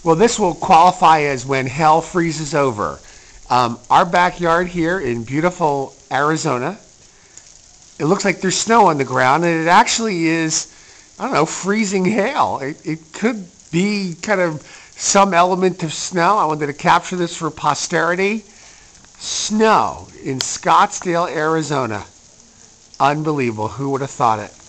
Well, this will qualify as when hell freezes over. Our backyard here in beautiful Arizona, it looks like there's snow on the ground, and it actually is, I don't know, freezing hail. It could be kind of some element of snow. I wanted to capture this for posterity. Snow in Scottsdale, Arizona. Unbelievable. Who would have thought it?